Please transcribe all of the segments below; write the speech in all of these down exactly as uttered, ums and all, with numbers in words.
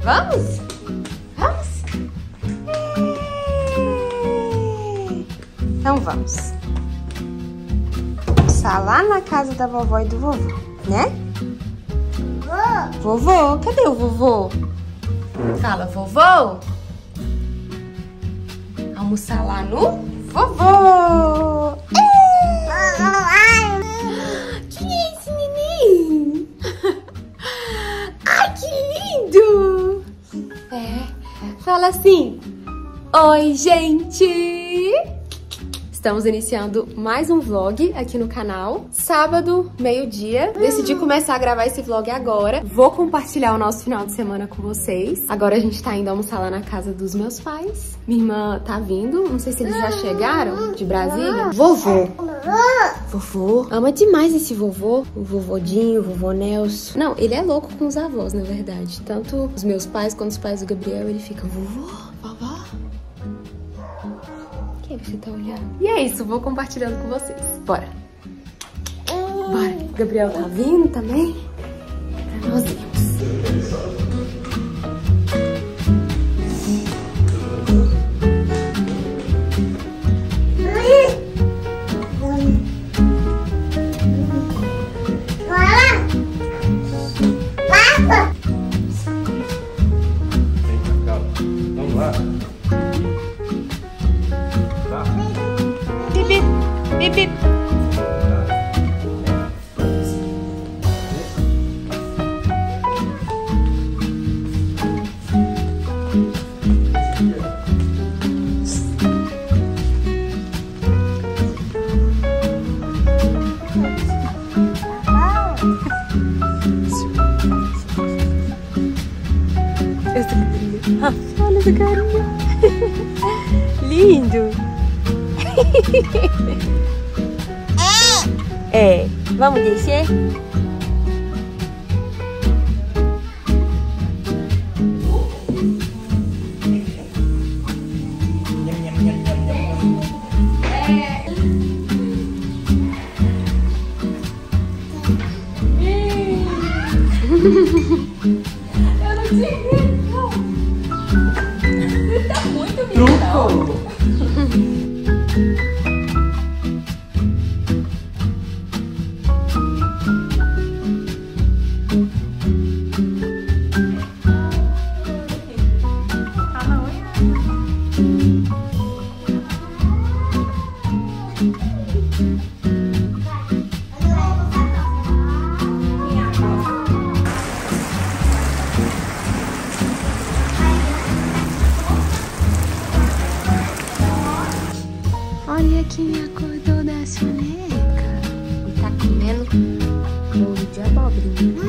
Vamos? Vamos? Então vamos. Almoçar lá na casa da vovó e do vovô, né? Vovô. Vovô, cadê o vovô? Fala, vovô. Almoçar lá no vovô. Que é esse neném? Ai, que lindo! É, fala assim. Oi, gente! Estamos iniciando mais um vlog aqui no canal. Sábado, meio-dia. Decidi começar a gravar esse vlog agora. Vou compartilhar o nosso final de semana com vocês. Agora a gente tá indo almoçar lá na casa dos meus pais. Minha irmã tá vindo. Não sei se eles já chegaram de Brasília. Vovô. Vovô. Ama demais esse vovô. O vovodinho, o vovô Nelson. Não, ele é louco com os avós, na verdade. Tanto os meus pais quanto os pais do Gabriel, ele fica vovô, vovó. O que você tá olhando? E é isso, vou compartilhando com vocês. Bora. Bora. O Gabriel tá vindo também. Pra nós irmos. Vamos lá. Bip, bip, bip. Ah, olha essa carinha. Lindo. É, vamos descer? Eu não tinha visto. Você tá muito bonito. Olha quem acordou da soneca e tá comendo bolo de abobrinha.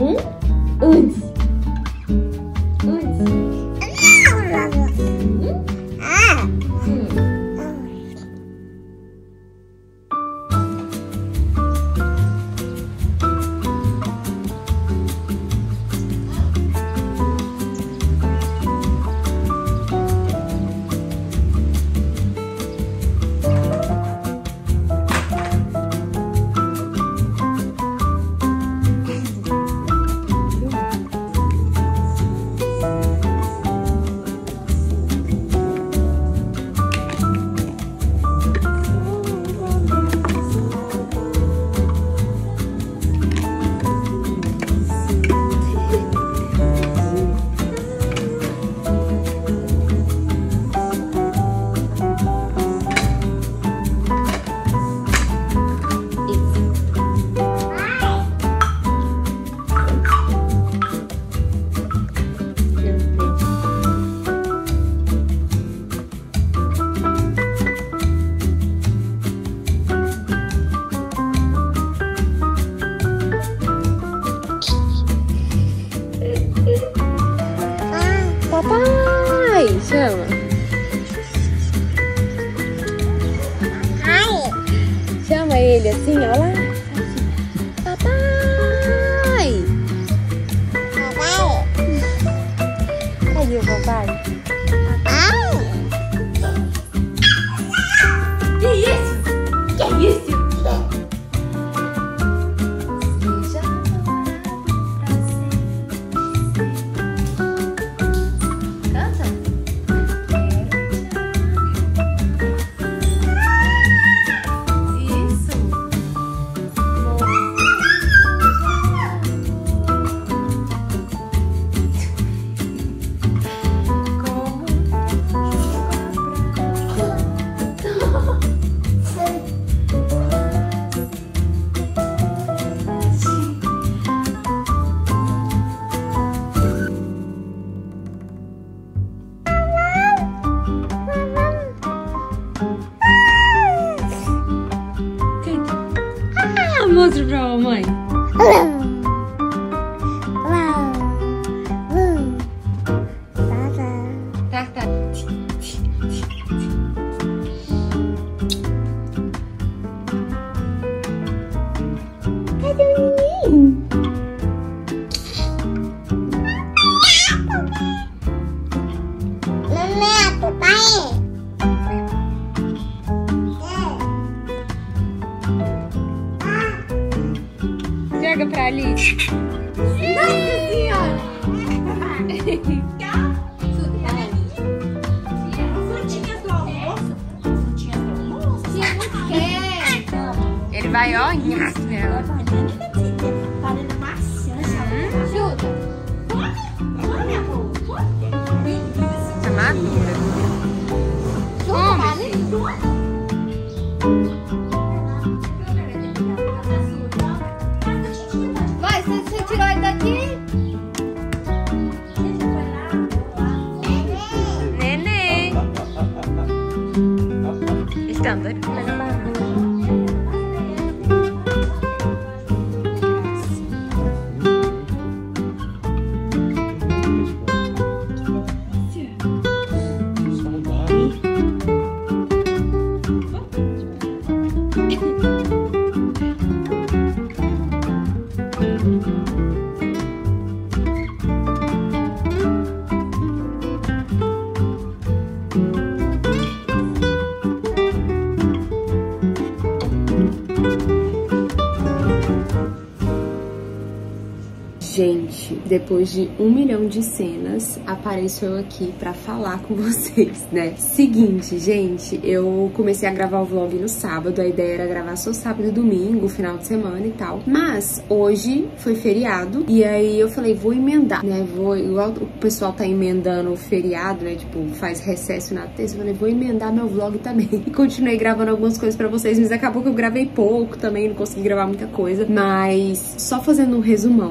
Um, uns. Uns. Ah. Papai, chama. Chama ele assim, ó lá. Papai. Cadê o papai? Que isso? Que isso? Mostra pra mamãe. Tá, tá. Cadê o neném? Mamãe, papai. Joga pra ali. Nossa senhora! Frutinhas do almoço. Frutinhas do almoço. Ele vai, ó, nela. Banana maçã. Chuta. Olha, amor. Tá madura. Come. Vai, você tirou ele daqui? Neném. Estão doidos pra pegar banana. Gente, depois de um milhão de cenas, apareço eu aqui pra falar com vocês, né? Seguinte, gente, eu comecei a gravar o vlog no sábado, a ideia era gravar só sábado e domingo, final de semana e tal. Mas hoje foi feriado e aí eu falei, vou emendar, né? Vou, igual o pessoal tá emendando o feriado, né? Tipo, faz recesso na terça, eu falei, vou emendar meu vlog também. E continuei gravando algumas coisas pra vocês, mas acabou que eu gravei pouco também, não consegui gravar muita coisa. Mas só fazendo um resumão, né?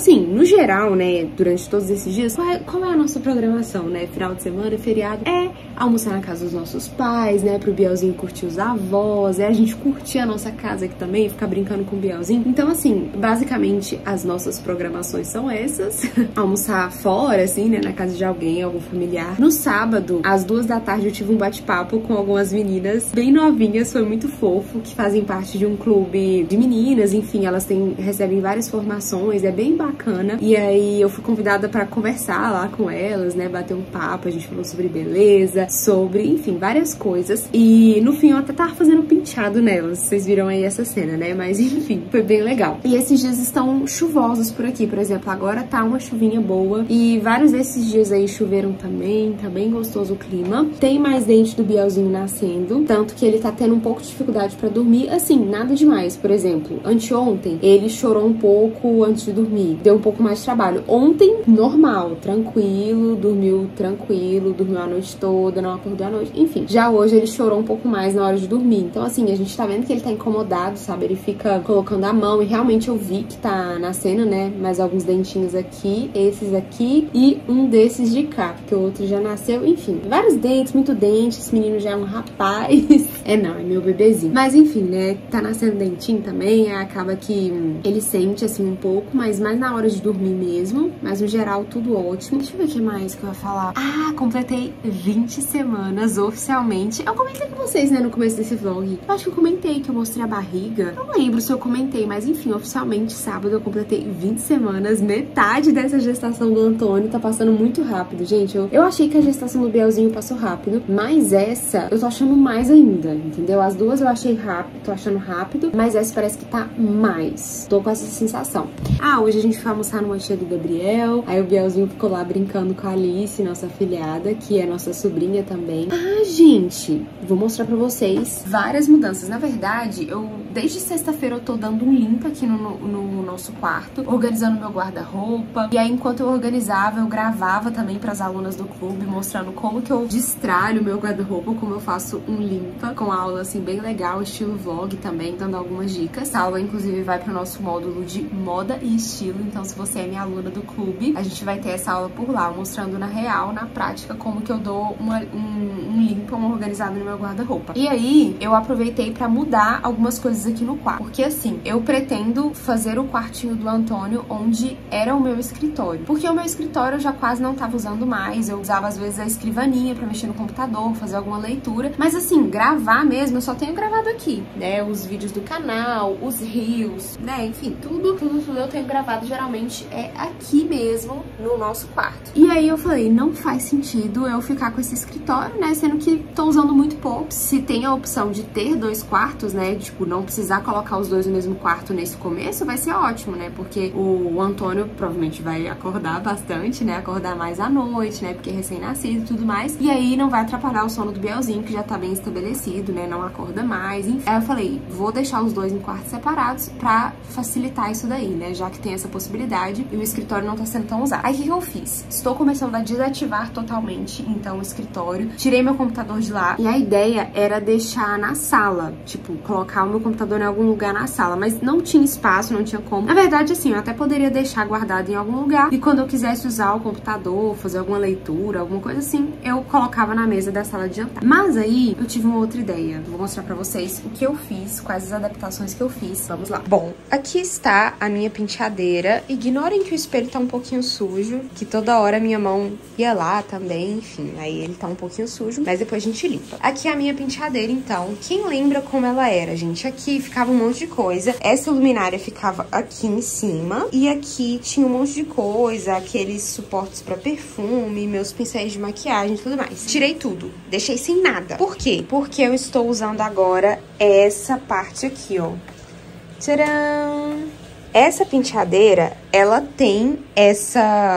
assim, no geral, né, durante todos esses dias, qual é, qual é a nossa programação, né? Final de semana, feriado, é almoçar na casa dos nossos pais, né, pro Bielzinho curtir os avós, é a gente curtir a nossa casa aqui também, ficar brincando com o Bielzinho. Então, assim, basicamente, as nossas programações são essas. Almoçar fora, assim, né, na casa de alguém, algum familiar. No sábado, às duas da tarde, eu tive um bate-papo com algumas meninas bem novinhas, foi muito fofo, que fazem parte de um clube de meninas, enfim, elas têm, recebem várias formações, é bem bacana. E aí eu fui convidada pra conversar lá com elas, né, bater um papo, a gente falou sobre beleza, sobre, enfim, várias coisas. E no fim eu até tava fazendo penteado nelas, vocês viram aí essa cena, né, mas enfim, foi bem legal. E esses dias estão chuvosos por aqui, por exemplo, agora tá uma chuvinha boa e vários desses dias aí choveram também, tá bem gostoso o clima. Tem mais dente do Bielzinho nascendo, tanto que ele tá tendo um pouco de dificuldade pra dormir, assim, nada demais. Por exemplo, anteontem ele chorou um pouco antes de dormir, deu um pouco mais de trabalho. Ontem, normal, tranquilo, dormiu tranquilo, dormiu a noite toda, não acordou à noite, enfim. Já hoje ele chorou um pouco mais na hora de dormir, então assim, a gente tá vendo que ele tá incomodado, sabe? Ele fica colocando a mão e realmente eu vi que tá nascendo, né? Mais alguns dentinhos aqui, esses aqui e um desses de cá, porque o outro já nasceu, enfim. Vários dentes, muito dente, esse menino já é um rapaz. É não, é meu bebezinho. Mas enfim, né? Tá nascendo dentinho também, acaba que ele sente assim um pouco, mas mais na hora de dormir mesmo. Mas no geral, tudo ótimo. Deixa eu ver o que mais que eu ia falar. Ah, completei vinte semanas oficialmente. Eu comentei com vocês, né, no começo desse vlog. Eu acho que eu comentei que eu mostrei a barriga. Não lembro se eu comentei, mas enfim, oficialmente, sábado eu completei vinte semanas. Metade dessa gestação do Antônio tá passando muito rápido, gente. Eu, eu achei que a gestação do Bielzinho passou rápido, mas essa eu tô achando mais ainda, entendeu? As duas eu achei rápido, tô achando rápido, mas essa parece que tá mais. Tô com essa sensação. Ah, hoje a gente foi almoçar numa tia do Gabriel, aí o Bielzinho ficou lá brincando com a Alice, nossa afilhada, que é nossa sobrinha também. Ah, gente, vou mostrar pra vocês várias mudanças. Na verdade, eu, desde sexta-feira eu tô dando um limpo aqui no, no, no nosso quarto, organizando meu guarda-roupa, e aí enquanto eu organizava, eu gravava também pras alunas do clube, mostrando como que eu destralho meu guarda-roupa, como eu faço um limpa, com aula assim bem legal, estilo vlog também, dando algumas dicas. A aula inclusive vai pro nosso módulo de moda e estilo, então se você é minha aluna do clube, a gente vai ter essa aula por lá, mostrando na real, na prática, como que eu dou uma, um, um limpa, uma organizada no meu guarda-roupa. E aí, eu aproveitei pra mudar algumas coisas aqui no quarto, porque assim, eu pretendo fazer o quartinho do Antônio onde era o meu escritório, porque o meu escritório eu já quase não tava usando mais, eu usava às vezes a escrivaninha pra mexer no computador, fazer alguma leitura, mas assim, gravar mesmo, eu só tenho gravado aqui, né, os vídeos do canal, os reels, né, enfim, tudo, tudo, tudo eu tenho gravado geralmente é aqui mesmo, no nosso quarto. E aí eu falei, não faz sentido eu ficar com esse escritório, né, sendo que tô usando muito pouco. Se tem a opção de ter dois quartos, né, tipo, não precisar colocar os dois no mesmo quarto nesse começo, vai ser ótimo, né, porque o Antônio provavelmente vai acordar bastante, né, acordar mais à noite, né, porque é recém-nascido e tudo mais, e aí não vai atrapalhar o sono do Bielzinho, que já tá bem estabelecido, né, não acorda mais, enfim. Aí eu falei, vou deixar os dois em quartos separados pra facilitar isso daí, né, já que tem essa possibilidade e o escritório não tá sendo tão usado. Aí o que que eu fiz? Estou começando a desativar totalmente, então, o escritório, tirei meu computador de lá, e a ideia era deixar na sala, tipo, colocar o meu computador em algum lugar na sala, mas não tinha espaço, não tinha como. Na verdade, assim, eu até poderia deixar guardado em algum lugar, e quando eu quisesse usar o computador, fazer alguma leitura, alguma coisa assim, eu colocava na mesa da sala de jantar. Mas aí, eu tive uma outra ideia. Vou mostrar pra vocês o que eu fiz, quais as adaptações que eu fiz. Vamos lá. Bom, aqui está a minha penteadeira. Ignorem que o espelho tá um pouquinho sujo, que toda hora a minha mão ia lá também, enfim, aí ele tá um pouquinho sujo, mas depois a gente limpa. Aqui é a minha penteadeira, então. Quem lembra como ela era, gente? Aqui ficava um monte de coisa. Essa luminária ficava aqui em cima, e aqui tinha um monte de coisa, aqueles suportes pra perfume, meus pincéis de maquiagem e tudo mais. Tirei tudo, deixei sem nada. Por quê? Porque eu estou usando agora essa parte aqui, ó. Tcharam! Essa penteadeira, ela tem essa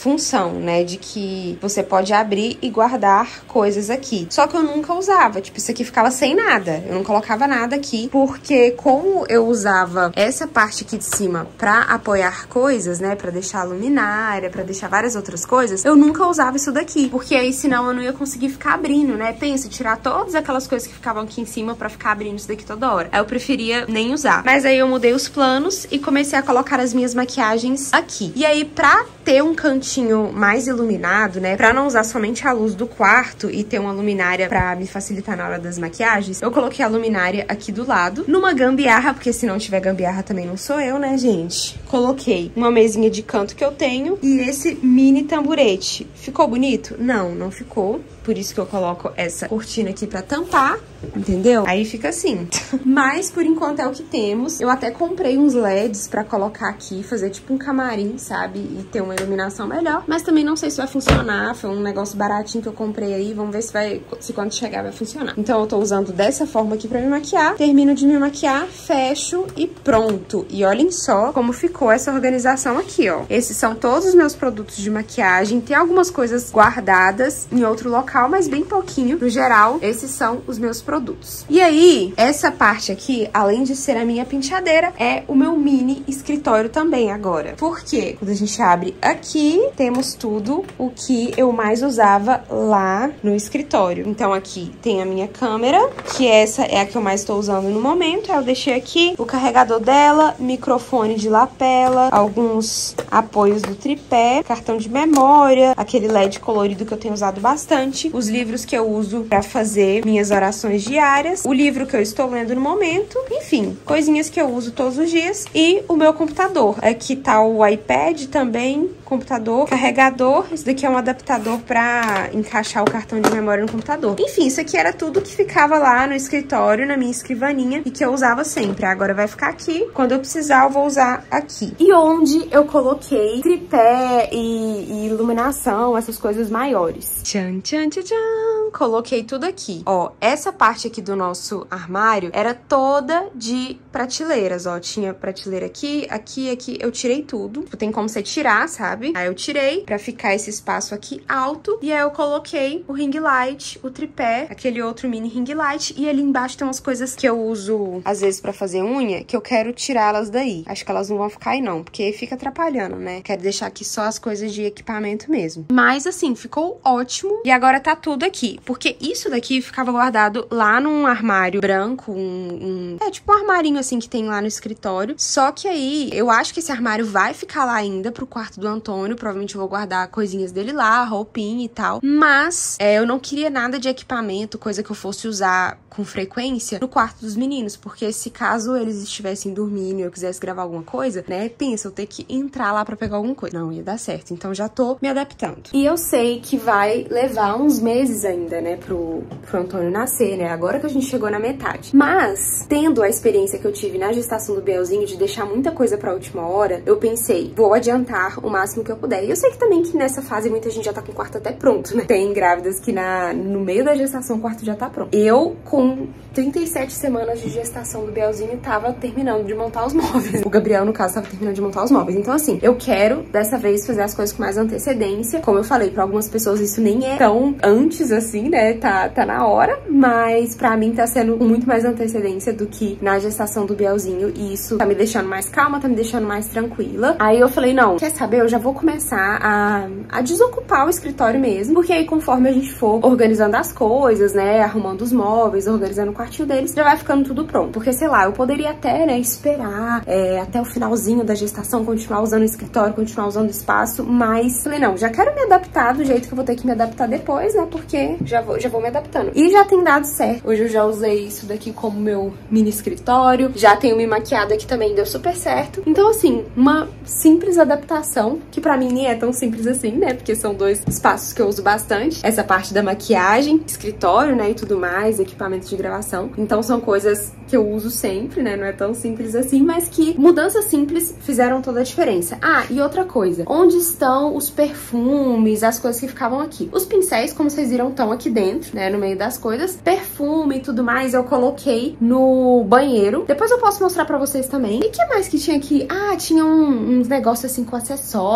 função, né, de que você pode abrir e guardar coisas aqui. Só que eu nunca usava, tipo, isso aqui ficava sem nada. Eu não colocava nada aqui, porque como eu usava essa parte aqui de cima pra apoiar coisas, né, pra deixar a luminária, pra deixar várias outras coisas, eu nunca usava isso daqui, porque aí senão eu não ia conseguir ficar abrindo, né? Pensa, tirar todas aquelas coisas que ficavam aqui em cima pra ficar abrindo isso daqui toda hora. Aí eu preferia nem usar. Mas aí eu mudei os planos e comecei a colocar as minhas maquiagens aqui. E aí, pra ter um cantinho mais iluminado, né, pra não usar somente a luz do quarto e ter uma luminária pra me facilitar na hora das maquiagens, eu coloquei a luminária aqui do lado, numa gambiarra, porque se não tiver gambiarra também não sou eu, né, gente? Coloquei uma mesinha de canto que eu tenho e esse mini tamborete. Ficou bonito? Não, não ficou. Por isso que eu coloco essa cortina aqui pra tampar, entendeu? Aí fica assim. Mas, por enquanto, é o que temos. Eu até comprei uns L E Ds pra colocar aqui, fazer tipo um camarim, sabe? E ter uma iluminação melhor. Mas também não sei se vai funcionar. Foi um negócio baratinho que eu comprei aí. Vamos ver se vai, se quando chegar vai funcionar. Então, eu tô usando dessa forma aqui pra me maquiar. Termino de me maquiar, fecho e pronto. E olhem só como ficou essa organização aqui, ó. Esses são todos os meus produtos de maquiagem. Tem algumas coisas guardadas em outro local, mas bem pouquinho. No geral, esses são os meus produtos. E aí, essa parte aqui, além de ser a minha penteadeira, é o meu mini escritório também agora. Porque quando a gente abre aqui, temos tudo o que eu mais usava lá no escritório. Então aqui tem a minha câmera, que essa é a que eu mais estou usando no momento. Eu deixei aqui o carregador dela, microfone de lapela, alguns apoios do tripé, cartão de memória, aquele L E D colorido que eu tenho usado bastante, os livros que eu uso pra fazer minhas orações diárias, o livro que eu estou lendo no momento, enfim, coisinhas que eu uso todos os dias, e o meu computador. Aqui tá o iPad também, computador, carregador, esse daqui é um adaptador pra encaixar o cartão de memória no computador. Enfim, isso aqui era tudo que ficava lá no escritório, na minha escrivaninha, e que eu usava sempre. Agora vai ficar aqui, quando eu precisar eu vou usar aqui. E onde eu coloquei tripé e, e iluminação, essas coisas maiores. Tchan, tchan, tchan, tchan. Coloquei tudo aqui. Ó, essa parte aqui do nosso armário era toda de prateleiras, ó. Tinha prateleira aqui, aqui, aqui. Eu tirei tudo. Tipo, tem como você tirar, sabe? Aí eu tirei pra ficar esse espaço aqui alto. E aí eu coloquei o ring light, o tripé, aquele outro mini ring light. E ali embaixo tem umas coisas que eu uso, às vezes, pra fazer unha, que eu quero tirá-las daí. Acho que elas não vão ficar aí, não. Porque fica atrapalhando, né? Quero deixar aqui só as coisas de equipamento mesmo. Mas, assim, ficou ótimo. E agora tá tudo aqui. Porque isso daqui ficava guardado lá num armário branco, um, um... É, tipo um armarinho, assim, que tem lá no escritório. Só que aí, eu acho que esse armário vai ficar lá ainda pro quarto do Antônio. Provavelmente eu vou guardar coisinhas dele lá, roupinha e tal. Mas, é, eu não queria nada de equipamento, coisa que eu fosse usar com frequência no quarto dos meninos. Porque se caso eles estivessem dormindo e eu quisesse gravar alguma coisa, né? Pensa, eu ter que entrar lá pra pegar alguma coisa. Não ia dar certo. Então já tô me adaptando. E eu sei que vai levar uns meses ainda, né? Pro, pro Antônio nascer, né? Agora que a gente chegou na metade. Mas, tendo a experiência que eu tive na gestação do Bielzinho de deixar muita coisa pra última hora, eu pensei, vou adiantar o máximo que eu puder. E eu sei que também que nessa fase muita gente já tá com o quarto até pronto, né? Tem grávidas que na, no meio da gestação o quarto já tá pronto. Eu, com trinta e sete semanas de gestação do Bielzinho, tava terminando de montar os móveis. O Gabriel, no caso, tava terminando de montar os móveis. Então, assim, eu quero, dessa vez, fazer as coisas com mais antecedência. Como eu falei, pra algumas pessoas isso nem é tão antes, assim, né? Tá, tá na hora. Mas, pra mim, tá sendo com muito mais antecedência do que na gestação do Bielzinho. E isso tá me deixando mais calma, tá me deixando mais tranquila. Aí eu falei, não, quer saber? Eu já vou começar a, a desocupar o escritório mesmo. Porque aí, conforme a gente for organizando as coisas, né? Arrumando os móveis, organizando o quartinho deles, já vai ficando tudo pronto. Porque, sei lá, eu poderia até, né, esperar é, até o finalzinho da gestação, continuar usando o escritório, continuar usando o espaço, mas falei, não, já quero me adaptar do jeito que eu vou ter que me adaptar depois, né, porque já vou, já vou me adaptando. E já tem dado certo. Hoje eu já usei isso daqui como meu mini escritório, já tenho me maquiado aqui também, deu super certo. Então, assim, uma simples adaptação, que pra mim nem é tão simples assim, né, porque são dois espaços que eu uso bastante. Essa parte da maquiagem, escritório, né, e tudo mais, equipamento de gravação. Então são coisas que eu uso sempre, né, não é tão simples assim, mas que mudanças simples fizeram toda a diferença. Ah, e outra coisa, onde estão os perfumes, as coisas que ficavam aqui? Os pincéis, como vocês viram, estão aqui dentro, né, no meio das coisas. Perfume e tudo mais eu coloquei no banheiro. Depois eu posso mostrar pra vocês também. E o que mais que tinha aqui? Ah, tinha um, uns negócios assim com acessórios.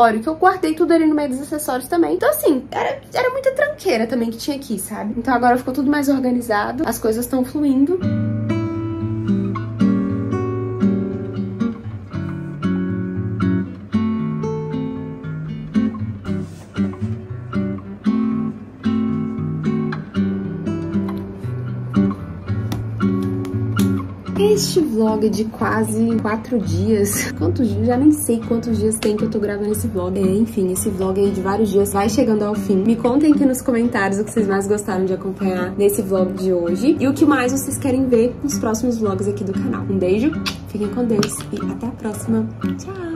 acessório, que eu guardei tudo ali no meio dos acessórios também. Então assim, era, era muita tranqueira também que tinha aqui, sabe? Então agora ficou tudo mais organizado, as coisas estão fluindo. Este vlog é de quase quatro dias. Quantos dias? Já nem sei quantos dias tem que eu tô gravando esse vlog. É, enfim, esse vlog aí de vários dias vai chegando ao fim. Me contem aqui nos comentários o que vocês mais gostaram de acompanhar nesse vlog de hoje. E o que mais vocês querem ver nos próximos vlogs aqui do canal. Um beijo, fiquem com Deus e até a próxima. Tchau!